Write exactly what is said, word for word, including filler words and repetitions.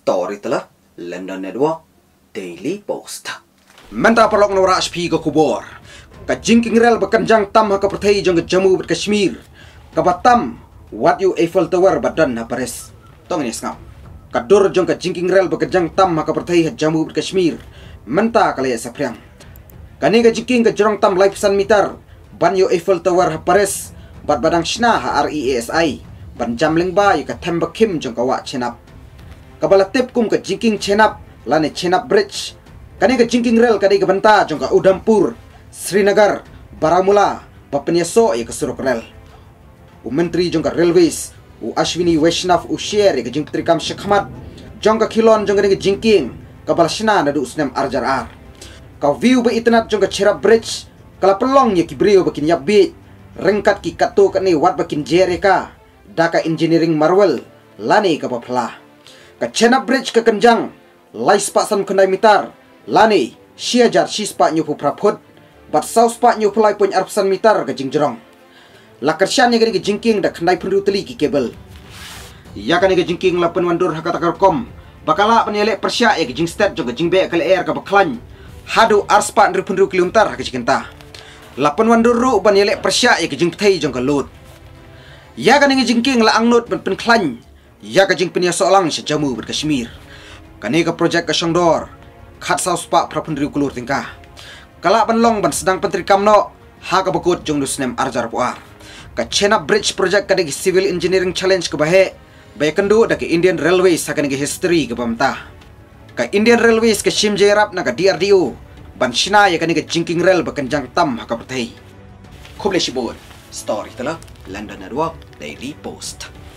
story telah London Network Daily Post. Menta perlok nora H P ke kubor. Ka jingking rel bekanjang tam ha ka perthai jong Jammu ber Kashmir. Ka batam what you Eiffel Tower badan ha Paris. Tong ni skam. Ka dur jong ka jingking rel bekanjang tam ha ka perthai ha Jammu ber Kashmir. Menta kalaya sapriang. Kani ka jingking ka jorong tam life san meter. Ban you Eiffel Tower ha Paris. Bat badang shna ha R E A S I. Ban jamling ba yu ka themba kim jong ka wa chenap. Kabala tip kum ka jingking chenap lane chenap bridge. Kani ka jingking rel kani ka banta jong ka Udhampur, Srinagar, Baramulla, Bapaniaso ya ka suruk rel. U menteri jong ka railways u Ashwini Vaishnav u share ya ka jing Trikam Shekhamat jong ka khilon jong ka jingking kabala shna na du usnem arjar ar. Ka view ba itnat jong ka cherap bridge kala pelong ya ki brio bakin yabi rengkat ki kato ka ni wat bakin jereka daka engineering marvel lane ka bapla. Ka Chenap Bridge ka kenjang lai spa sam kandai mitar lani siajar si spa nyu pu praput bat sau spa nyu pulai pun arpsan mitar ka jingjerong la kersyan ya ga jingking da kandai penru teli ki kabel ya kan ga jingking la penwandur hakata karkom bakala penyelek persya ya ga jingstat jo ga jingbe kal air ka baklan hadu arspa nru penru kilometer ka jikenta la penwandur ru penyelek persya ya ga jingthai jong ka lot ya kan ga jingking la angnot pen penklan ya ka jing penia solang sa Jammu ber Kashmir. Kani ka projek ka Shangdor khat sau spa prapundri kulur tingkah. Kala banlong ban sedang pentri kamno ha ka bakut jong dusnem arjar puar. Ka Chenap Bridge project ka dagi civil engineering challenge ka bahe bay kendu da ka Indian Railways sa kani history ka pamta. Ka Indian Railways ka Shimjerap na ka D R D O ban shina ya kani ka jingking rail bakanjang tam ha ka perthai. Kuble shibur story tala London Network Daily Post.